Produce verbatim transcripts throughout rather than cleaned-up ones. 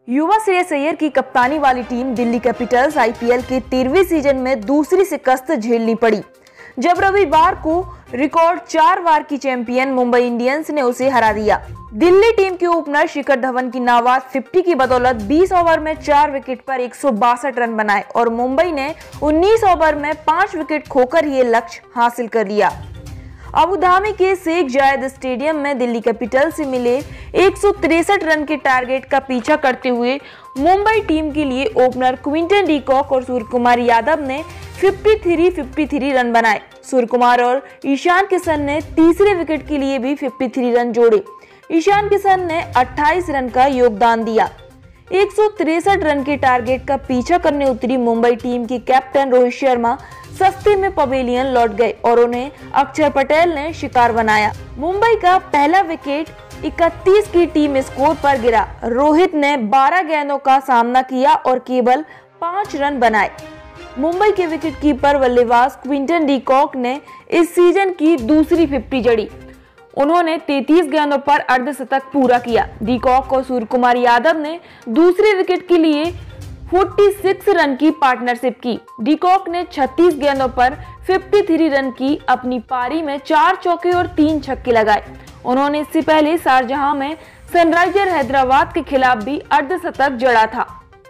युवा श्रेयस अय्यर की कप्तानी वाली टीम दिल्ली कैपिटल्स आईपीएल के तेरहवें सीजन में दूसरी शिकस्त झेलनी पड़ी, जब रविवार को रिकॉर्ड चार बार की चैंपियन मुंबई इंडियंस ने उसे हरा दिया। दिल्ली टीम के ओपनर शिखर धवन की नाबाद पचास की बदौलत बीस ओवर में चार विकेट पर एक सौ बासठ रन बनाए और मुंबई ने उन्नीस ओवर में पांच विकेट खोकर ये लक्ष्य हासिल कर लिया। अबू धाबी के शेख जायद स्टेडियम में दिल्ली कैपिटल से मिले एक सौ तिरसठ रन के टारगेट का पीछा करते हुए मुंबई टीम के लिए ओपनर क्विंटन डी कॉक और सूर्यकुमार यादव ने तिरेपन तिरेपन रन बनाए। सूर्यकुमार और ईशान किशन ने तीसरे विकेट के लिए भी तिरेपन रन जोड़े। ईशान किशन ने अट्ठाईस रन का योगदान दिया। एक सौ तिरसठ रन के टारगेट का पीछा करने उतरी मुंबई टीम के कैप्टन रोहित शर्मा सस्ते में पवेलियन लौट गए और उन्हें अक्षर पटेल ने शिकार बनाया। मुंबई का पहला विकेट इकतीस की टीम स्कोर पर गिरा। रोहित ने बारह गेंदों का सामना किया और केवल पाँच रन बनाए। मुंबई के विकेटकीपर बल्लेबाज क्विंटन डी कॉक ने इस सीजन की दूसरी फिफ्टी जड़ी। उन्होंने तैंतीस गेंदों पर अर्धशतक पूरा किया। डी कॉक और सूर्यकुमार यादव ने दूसरे विकेट के लिए छियालीस रन की पार्टनरशिप की। डी कॉक ने छत्तीस गेंदों पर तिरेपन रन की अपनी पारी में चार चौके और तीन छक्के लगाए। उन्होंने इससे पहले शारजाह में सनराइजर हैदराबाद के खिलाफ भी अर्धशतक जड़ा था।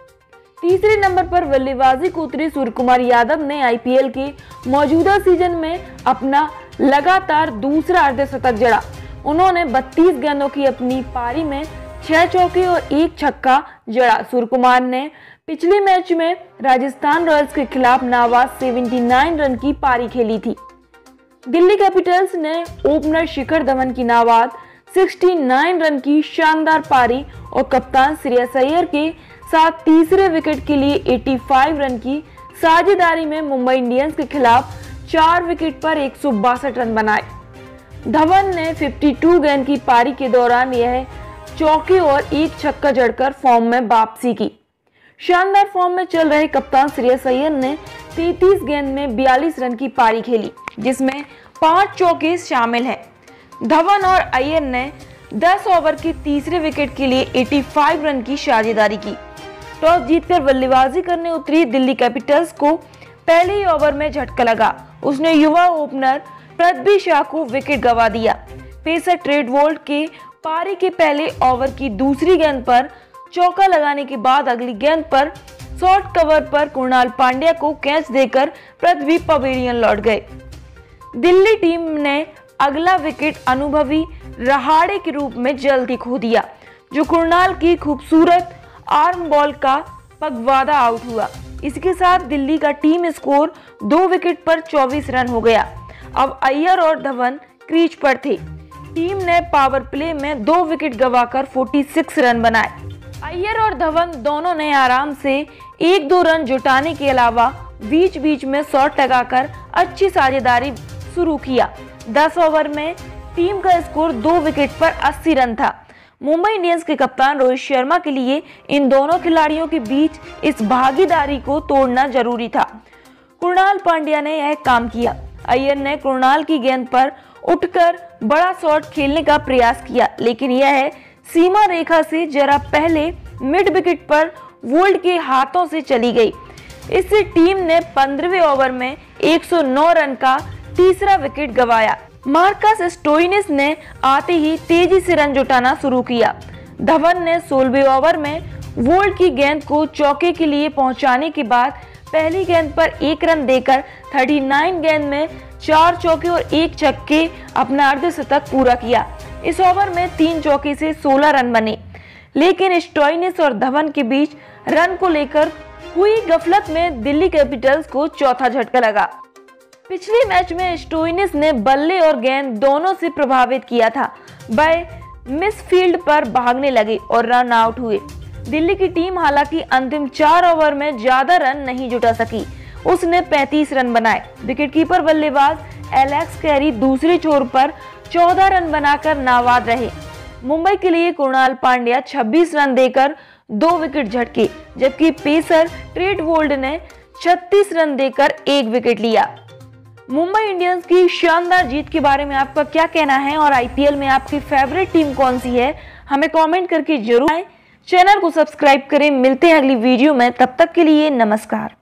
तीसरे नंबर पर बल्लेबाजी को उतरे सूर्यकुमार यादव ने आईपीएल के मौजूदा सीजन में अपना लगातार दूसरा अर्धशतक जड़ा। उन्होंने बत्तीस गेंदों की अपनी पारी में छह चौके और एक छक्का जड़ा। सूर्यकुमार ने पिछले मैच में राजस्थान रॉयल्स के खिलाफ नाबाद उन्यासी रन की पारी खेली थी। दिल्ली कैपिटल्स ने ओपनर शिखर धवन की नाबाद उनहत्तर रन की शानदार पारी और कप्तान श्रेयस अय्यर के साथ तीसरे विकेट के लिए पचासी रन की साझेदारी में मुंबई इंडियंस के खिलाफ चार विकेट पर एक सौ बासठ रन बनाए। धवन ने बावन गेंद की पारी के दौरान यह चौके और एक छक्का जड़कर फॉर्म में वापसी की। शानदार फॉर्म में चल रहे कप्तान श्रेयस अय्यर ने तैंतीस गेंद में बयालीस रन की पारी खेली, जिसमें पांच चौके शामिल हैं। धवन और अय्यर ने दस ओवर के तीसरे विकेट के लिए पचासी रन की साझेदारी की। टॉस जीतकर बल्लेबाजी करने उतरी दिल्ली कैपिटल्स को पहले ही ओवर में झटका लगा। उसने युवा ओपनर पृथ्वी शॉ को विकेट गंवा दिया। पेसर ट्रेंट बोल्ट के पारी के पहले ओवर की दूसरी गेंद पर चौका लगाने के बाद अगली गेंद पर शॉर्ट कवर पर कुणाल पांड्या को कैच देकर पृथ्वी पवेलियन लौट गए। दिल्ली टीम ने अगला विकेट अनुभवी रहाड़े के रूप में जल्द ही खो दिया, जो कुणाल की खूबसूरत आर्म बॉल का पगवादा आउट हुआ। इसके साथ दिल्ली का टीम स्कोर दो विकेट पर चौबीस रन हो गया। अब अय्यर और धवन क्रीज पर थे। टीम ने पावर प्ले में दो विकेट गंवाकर छियालीस रन बनाए। अय्यर और धवन दोनों ने आराम से एक दो रन जुटाने के अलावा बीच बीच में शॉट लगाकर अच्छी साझेदारी शुरू किया। दस ओवर में टीम का स्कोर दो विकेट पर अस्सी रन था। मुंबई इंडियंस के कप्तान रोहित शर्मा के लिए इन दोनों खिलाड़ियों के बीच इस भागीदारी को तोड़ना जरूरी था। कुणाल पांड्या ने यह काम किया। अय्यर ने कुणाल की गेंद पर उठकर बड़ा शॉट खेलने का प्रयास किया, लेकिन यह सीमा रेखा से जरा पहले मिड विकेट पर वोल्ट के हाथों से चली गई। इससे टीम ने पंद्रहवें ओवर में एक सौ नौ रन का तीसरा विकेट गंवाया। मार्कस स्टोइनिस ने आते ही तेजी से रन जुटाना शुरू किया। धवन ने सोलहवें ओवर में वोल्ट की गेंद को चौके के लिए पहुंचाने के बाद पहली गेंद पर एक रन देकर उनतालीस गेंद में चार चौके और एक छक्के अपना अर्धशतक पूरा किया। इस ओवर में तीन चौके से सोलह रन बने, लेकिन स्टोइनिस और धवन के बीच रन को लेकर हुई गफलत में दिल्ली कैपिटल्स को चौथा झटका लगा। पिछले मैच में स्टोइनिस ने बल्ले और गेंद दोनों से प्रभावित किया था। वह मिस फील्ड पर भागने लगे और रन आउट हुए। दिल्ली की टीम हालांकि अंतिम चार ओवर में ज्यादा रन नहीं जुटा सकी। उसने पैंतीस रन बनाए। विकेटकीपर बल्लेबाज एलेक्स कैरी दूसरे छोर पर चौदह रन बनाकर नाबाद रहे। मुंबई के लिए कुणाल पांड्या छब्बीस रन देकर दो विकेट झटके, जबकि पेसर ट्रेंट बोल्ट ने छत्तीस रन देकर एक विकेट लिया। मुंबई इंडियंस की शानदार जीत के बारे में आपका क्या कहना है और आईपीएल में आपकी फेवरेट टीम कौन सी है, हमें कमेंट करके जरूर बताएं। चैनल को सब्सक्राइब करें। मिलते हैं अगली वीडियो में, तब तक के लिए नमस्कार।